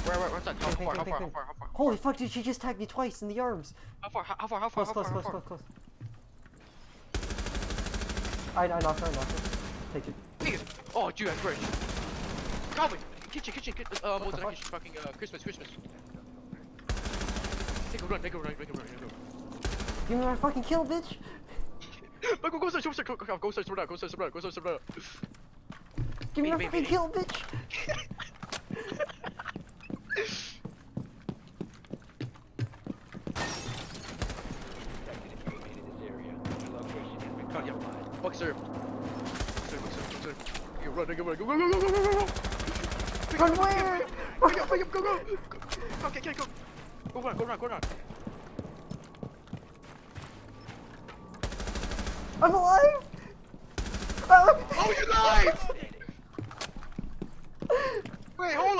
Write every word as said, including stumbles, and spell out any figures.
Where, where, where's that? How Think, far, think, how think, far, how think. far, how far? Holy fuck, dude, she just tagged me twice in the arms. How far, how far, how far, Close, how close, far, how close, far? close, close. I, I knocked her, I knocked her. Take it. Take it! Oh, dude, I'm rich. Calvin! Kitchen, kitchen, kitchen, uh, What most the of the fuck? kitchen, fucking, uh, Christmas, Christmas. Take a run, take a run, take a run, take a run. Give me my fucking kill, bitch! Go, go, go, go, go, go, go, go, search, go, search, go, search, go, Give me Wait, my wait, fucking wait. kill, bitch! Cut, yeah. Fuck, sir. Sir, sir, sir, sir. You run, go, go, go, go, go, go, go, go, go. Run where? Pick up, pick up, go, go. Go, go, get, get, go. Go run, go run, go run. I'm alive! Oh, Oh, you're alive! Wait, hold